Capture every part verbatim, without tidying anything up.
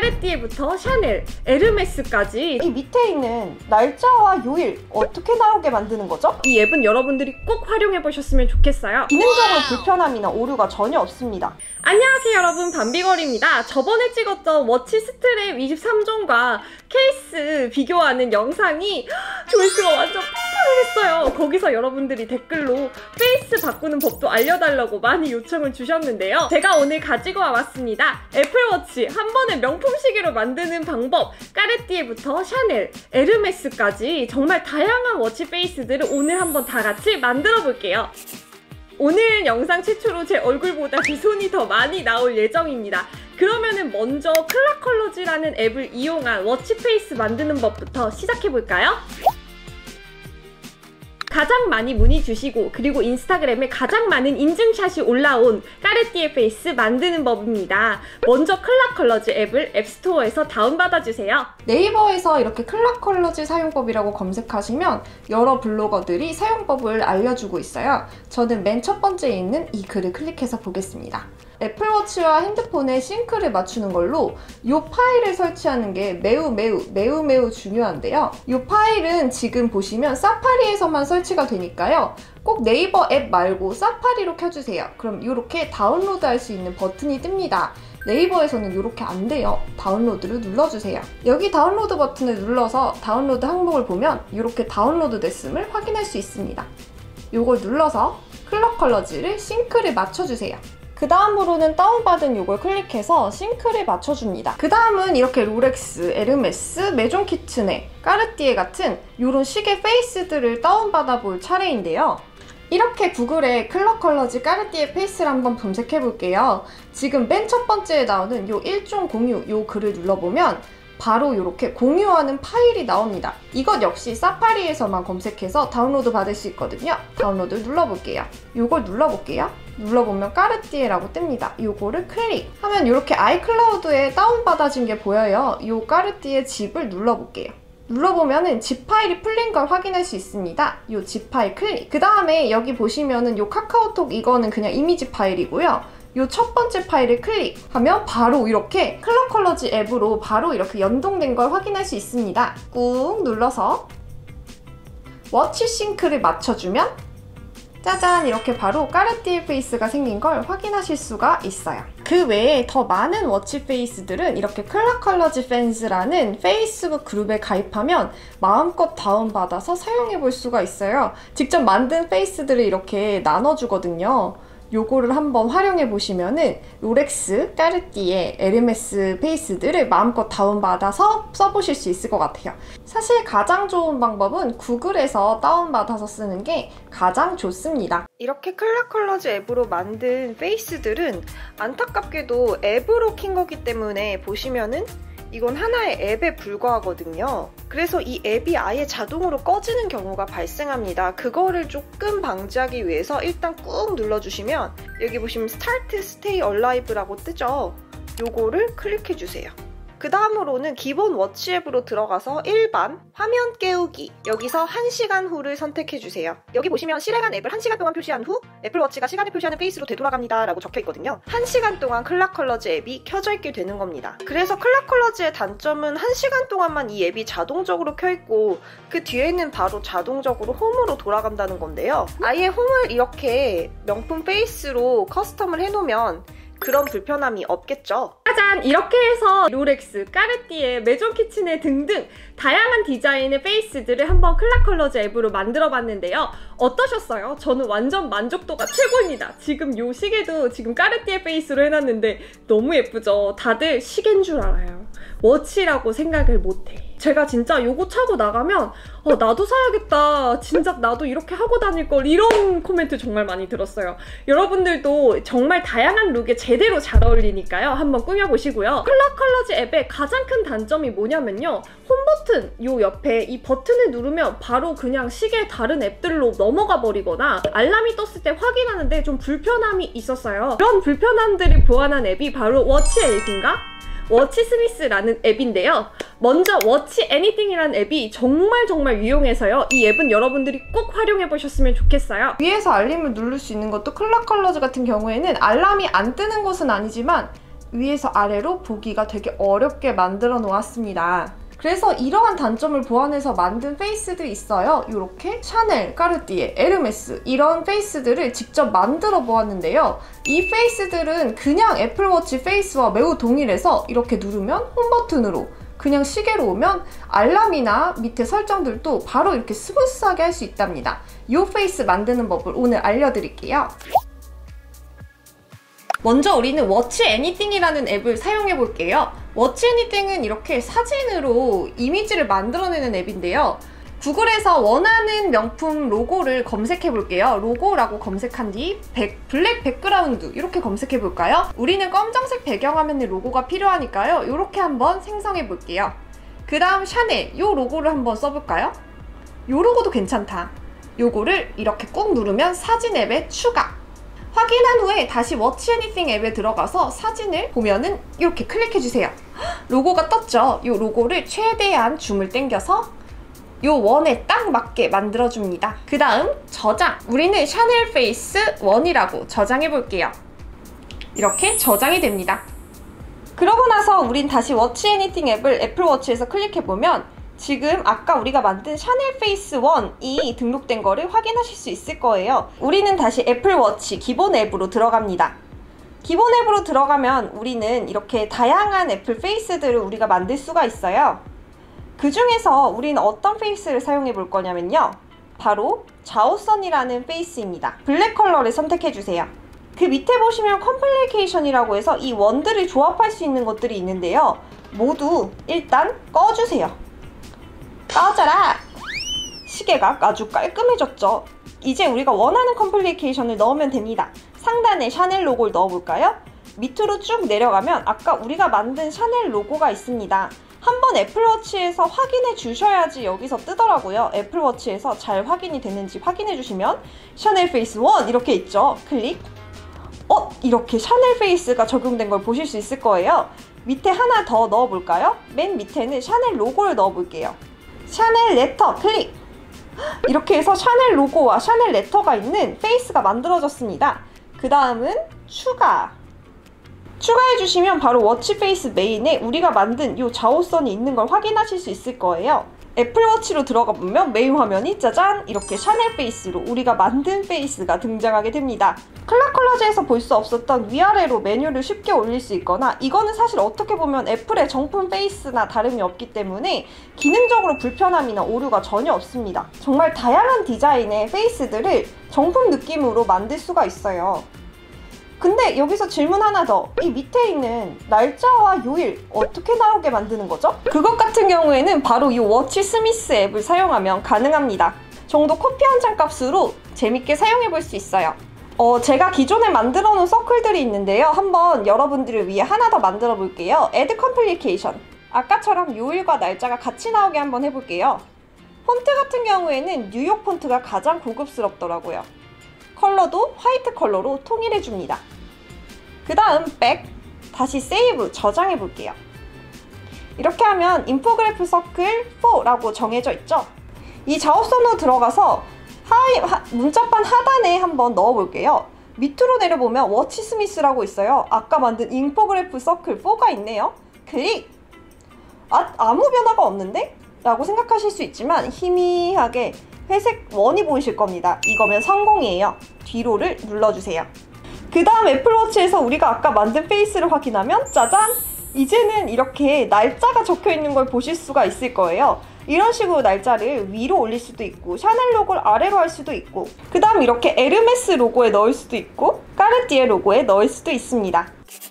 까르띠에부터 샤넬, 에르메스까지 이 밑에 있는 날짜와 요일 어떻게 나오게 만드는 거죠? 이 앱은 여러분들이 꼭 활용해보셨으면 좋겠어요. 기능적으로 불편함이나 오류가 전혀 없습니다. 안녕하세요 여러분, 밤비걸입니다. 저번에 찍었던 워치 스트랩 이십삼 종과 케이스 비교하는 영상이 조회수가 완전 폭발을 했어요. 거기서 여러분들이 댓글로 페이스 바꾸는 법도 알려달라고 많이 요청을 주셨는데요. 제가 오늘 가지고 와봤습니다. 애플워치 한 번에 명품 시계로 만드는 방법, 까르띠에부터 샤넬, 에르메스까지 정말 다양한 워치 페이스들을 오늘 한번 다 같이 만들어 볼게요. 오늘 영상 최초로 제 얼굴보다 제 손이 더 많이 나올 예정입니다. 그러면은 먼저 클락컬러즈라는 앱을 이용한 워치페이스 만드는 법부터 시작해볼까요? 가장 많이 문의 주시고 그리고 인스타그램에 가장 많은 인증샷이 올라온 까르띠에 페이스 만드는 법입니다. 먼저 클락컬러즈 앱을 앱스토어에서 다운받아주세요. 네이버에서 이렇게 클락컬러즈 사용법이라고 검색하시면 여러 블로거들이 사용법을 알려주고 있어요. 저는 맨 첫 번째에 있는 이 글을 클릭해서 보겠습니다. 애플워치와 핸드폰에 싱크를 맞추는 걸로 이 파일을 설치하는 게 매우 매우 매우 매우 중요한데요. 이 파일은 지금 보시면 사파리에서만 설치가 되니까요. 꼭 네이버 앱 말고 사파리로 켜주세요. 그럼 이렇게 다운로드할 수 있는 버튼이 뜹니다. 네이버에서는 이렇게 안 돼요. 다운로드를 눌러주세요. 여기 다운로드 버튼을 눌러서 다운로드 항목을 보면 이렇게 다운로드 됐음을 확인할 수 있습니다. 이걸 눌러서 클락컬러즈를 싱크를 맞춰주세요. 그 다음으로는 다운받은 요걸 클릭해서 싱크를 맞춰줍니다. 그 다음은 이렇게 롤렉스, 에르메스, 메종 키츠네, 까르띠에 같은 이런 시계 페이스들을 다운받아 볼 차례인데요. 이렇게 구글에 클락컬러즈 까르띠에 페이스를 한번 검색해 볼게요. 지금 맨 첫 번째에 나오는 요 일종 공유 요 글을 눌러보면 바로 이렇게 공유하는 파일이 나옵니다. 이것 역시 사파리에서만 검색해서 다운로드 받을 수 있거든요. 다운로드 눌러볼게요. 이걸 눌러볼게요. 눌러보면 까르띠에라고 뜹니다. 이거를 클릭하면 이렇게 아이클라우드에 다운받아진 게 보여요. 이 까르띠에 칩을 눌러볼게요. 눌러보면은 집 파일이 풀린 걸 확인할 수 있습니다. 이 집 파일 클릭. 그 다음에 여기 보시면은 이 카카오톡 이거는 그냥 이미지 파일이고요. 이 첫 번째 파일을 클릭하면 바로 이렇게 클락컬러즈 앱으로 바로 이렇게 연동된 걸 확인할 수 있습니다. 꾹 눌러서 워치 싱크를 맞춰주면 짜잔! 이렇게 바로 까르띠에 페이스가 생긴 걸 확인하실 수가 있어요. 그 외에 더 많은 워치 페이스들은 이렇게 클락컬러즈 팬즈라는 페이스북 그룹에 가입하면 마음껏 다운받아서 사용해 볼 수가 있어요. 직접 만든 페이스들을 이렇게 나눠주거든요. 요거를 한번 활용해 보시면은 롤렉스, 까르띠에, 에르메스 페이스들을 마음껏 다운받아서 써보실 수 있을 것 같아요. 사실 가장 좋은 방법은 구글에서 다운받아서 쓰는 게 가장 좋습니다. 이렇게 클락컬러즈 앱으로 만든 페이스들은 안타깝게도 앱으로 킨 거기 때문에 보시면은 이건 하나의 앱에 불과하거든요. 그래서 이 앱이 아예 자동으로 꺼지는 경우가 발생합니다. 그거를 조금 방지하기 위해서 일단 꾹 눌러주시면 여기 보시면 Start Stay Alive라고 뜨죠? 요거를 클릭해주세요. 그 다음으로는 기본 워치 앱으로 들어가서 일반 화면 깨우기, 여기서 한 시간 후를 선택해주세요. 여기 보시면 실행한 앱을 한 시간 동안 표시한 후 애플워치가 시간을 표시하는 페이스로 되돌아갑니다 라고 적혀있거든요. 한 시간 동안 클락컬러즈 앱이 켜져 있게 되는 겁니다. 그래서 클락컬러즈의 단점은 한 시간 동안만 이 앱이 자동적으로 켜있고 그 뒤에는 바로 자동적으로 홈으로 돌아간다는 건데요. 아예 홈을 이렇게 명품 페이스로 커스텀을 해놓으면 그런 불편함이 없겠죠. 짜잔! 이렇게 해서 롤렉스, 까르띠에, 메종 키츠네 등등 다양한 디자인의 페이스들을 한번 클락컬러즈 앱으로 만들어봤는데요. 어떠셨어요? 저는 완전 만족도가 최고입니다. 지금 요 시계도 지금 까르띠에 페이스로 해놨는데 너무 예쁘죠? 다들 시계인 줄 알아요. 워치라고 생각을 못해. 제가 진짜 요거 차고 나가면 어, 나도 사야겠다. 진작 나도 이렇게 하고 다닐 걸. 이런 코멘트 정말 많이 들었어요. 여러분들도 정말 다양한 룩에 제대로 잘 어울리니까요. 한번 꾸며보시고요. 클락컬러즈 앱의 가장 큰 단점이 뭐냐면요. 홈 버튼 요 옆에 이 버튼을 누르면 바로 그냥 시계 다른 앱들로 넘어가 버리거나 알람이 떴을 때 확인하는데 좀 불편함이 있었어요. 그런 불편함들을 보완한 앱이 바로 워치 에잇인가? 워치스미스라는 앱인데요. 먼저 워치 애니띵이라는 앱이 정말 정말 유용해서요. 이 앱은 여러분들이 꼭 활용해보셨으면 좋겠어요. 위에서 알림을 누를 수 있는 것도 클락컬러즈 같은 경우에는 알람이 안 뜨는 것은 아니지만 위에서 아래로 보기가 되게 어렵게 만들어 놓았습니다. 그래서 이러한 단점을 보완해서 만든 페이스도 있어요. 이렇게 샤넬, 까르띠에, 에르메스 이런 페이스들을 직접 만들어 보았는데요. 이 페이스들은 그냥 애플워치 페이스와 매우 동일해서 이렇게 누르면 홈 버튼으로, 그냥 시계로 오면 알람이나 밑에 설정들도 바로 이렇게 스무스하게 할 수 있답니다. 이 페이스 만드는 법을 오늘 알려드릴게요. 먼저 우리는 워치 애니띵이라는 앱을 사용해 볼게요. 워치 애니띵은 이렇게 사진으로 이미지를 만들어내는 앱인데요. 구글에서 원하는 명품 로고를 검색해 볼게요. 로고라고 검색한 뒤 백, 블랙 백그라운드 이렇게 검색해 볼까요? 우리는 검정색 배경화면에 로고가 필요하니까요. 이렇게 한번 생성해 볼게요. 그 다음 샤넬 이 로고를 한번 써볼까요? 이 로고도 괜찮다. 요거를 이렇게 꾹 누르면 사진 앱에 추가. 확인한 후에 다시 워치 애니띵 앱에 들어가서 사진을 보면은 이렇게 클릭해주세요. 로고가 떴죠? 이 로고를 최대한 줌을 당겨서 이 원에 딱 맞게 만들어줍니다. 그 다음 저장. 우리는 샤넬 페이스 원이라고 저장해볼게요. 이렇게 저장이 됩니다. 그러고 나서 우린 다시 워치 애니띵 앱을 애플워치에서 클릭해보면 지금 아까 우리가 만든 샤넬 페이스 원이 등록된 거를 확인하실 수 있을 거예요. 우리는 다시 애플워치 기본 앱으로 들어갑니다. 기본 앱으로 들어가면 우리는 이렇게 다양한 애플 페이스들을 우리가 만들 수가 있어요. 그 중에서 우리는 어떤 페이스를 사용해 볼 거냐면요. 바로 자오선이라는 페이스입니다. 블랙 컬러를 선택해 주세요. 그 밑에 보시면 컴플리케이션이라고 해서 이 원들을 조합할 수 있는 것들이 있는데요. 모두 일단 꺼주세요. 꺼져라! 시계가 아주 깔끔해졌죠. 이제 우리가 원하는 컴플리케이션을 넣으면 됩니다. 상단에 샤넬 로고를 넣어볼까요? 밑으로 쭉 내려가면 아까 우리가 만든 샤넬 로고가 있습니다. 한번 애플워치에서 확인해 주셔야지 여기서 뜨더라고요. 애플워치에서 잘 확인이 됐는지 확인해 주시면 샤넬 페이스 원 이렇게 있죠. 클릭. 어? 이렇게 샤넬 페이스가 적용된 걸 보실 수 있을 거예요. 밑에 하나 더 넣어볼까요? 맨 밑에는 샤넬 로고를 넣어볼게요. 샤넬 레터 클릭! 이렇게 해서 샤넬 로고와 샤넬 레터가 있는 페이스가 만들어졌습니다. 그 다음은 추가! 추가해주시면 바로 워치 페이스 메인에 우리가 만든 이 자오선이 있는 걸 확인하실 수 있을 거예요. 애플워치로 들어가 보면 메인 화면이 짜잔! 이렇게 샤넬 페이스로 우리가 만든 페이스가 등장하게 됩니다. 클락컬러즈에서 볼 수 없었던 위아래로 메뉴를 쉽게 올릴 수 있거나 이거는 사실 어떻게 보면 애플의 정품 페이스나 다름이 없기 때문에 기능적으로 불편함이나 오류가 전혀 없습니다. 정말 다양한 디자인의 페이스들을 정품 느낌으로 만들 수가 있어요. 근데 여기서 질문 하나 더. 이 밑에 있는 날짜와 요일 어떻게 나오게 만드는 거죠? 그것 같은 경우에는 바로 이 워치 스미스 앱을 사용하면 가능합니다. 정도 커피 한 잔 값으로 재밌게 사용해 볼 수 있어요. 어, 제가 기존에 만들어 놓은 서클들이 있는데요. 한번 여러분들을 위해 하나 더 만들어 볼게요. Add Complication. 아까처럼 요일과 날짜가 같이 나오게 한번 해볼게요. 폰트 같은 경우에는 뉴욕 폰트가 가장 고급스럽더라고요. 컬러도 화이트 컬러로 통일해줍니다. 그 다음 백, 다시 세이브, 저장해 볼게요. 이렇게 하면 인포그래프 서클 사라고 정해져 있죠. 이 자옵선으로 들어가서 하이, 하, 문자판 하단에 한번 넣어 볼게요. 밑으로 내려보면 워치 스미스라고 있어요. 아까 만든 인포그래프 서클 사가 있네요. 클릭! 아, 아무 변화가 없는데? 라고 생각하실 수 있지만 희미하게 회색 원이 보이실 겁니다. 이거면 성공이에요. 뒤로를 눌러주세요. 그 다음 애플워치에서 우리가 아까 만든 페이스를 확인하면 짜잔! 이제는 이렇게 날짜가 적혀 있는 걸 보실 수가 있을 거예요. 이런 식으로 날짜를 위로 올릴 수도 있고 샤넬 로고를 아래로 할 수도 있고 그 다음 이렇게 에르메스 로고에 넣을 수도 있고 까르띠에 로고에 넣을 수도 있습니다.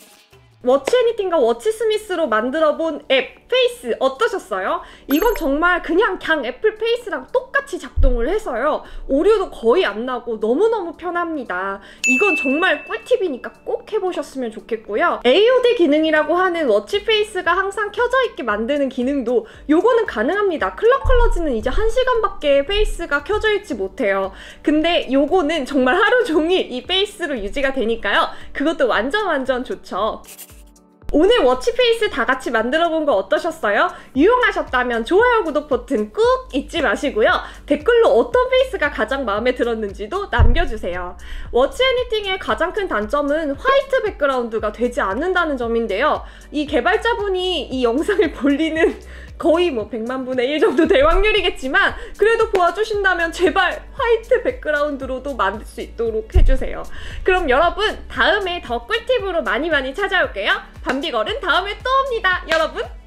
워치 애니띵과 워치 스미스로 만들어본 앱 페이스 어떠셨어요? 이건 정말 그냥 그냥 애플 페이스랑 똑같이 작동을 해서요. 오류도 거의 안 나고 너무너무 편합니다. 이건 정말 꿀팁이니까 꼭 해보셨으면 좋겠고요. 에이오디 기능이라고 하는 워치 페이스가 항상 켜져 있게 만드는 기능도 요거는 가능합니다. 클락컬러즈는 이제 한 시간밖에 페이스가 켜져 있지 못해요. 근데 요거는 정말 하루 종일 이 페이스로 유지가 되니까요. 그것도 완전 완전 좋죠. 오늘 워치페이스 다 같이 만들어 본 거 어떠셨어요? 유용하셨다면 좋아요, 구독 버튼 꾹 잊지 마시고요. 댓글로 어떤 페이스가 가장 마음에 들었는지도 남겨주세요. 워치 애니팅의 가장 큰 단점은 화이트 백그라운드가 되지 않는다는 점인데요. 이 개발자분이 이 영상을 볼 리는 거의 뭐 백만 분의 일 정도 될 확률이겠지만 그래도 보아주신다면 제발 화이트 백그라운드로도 만들 수 있도록 해주세요. 그럼 여러분, 다음에 더 꿀팁으로 많이 많이 찾아올게요. 밤비걸은 다음에 또 옵니다. 여러분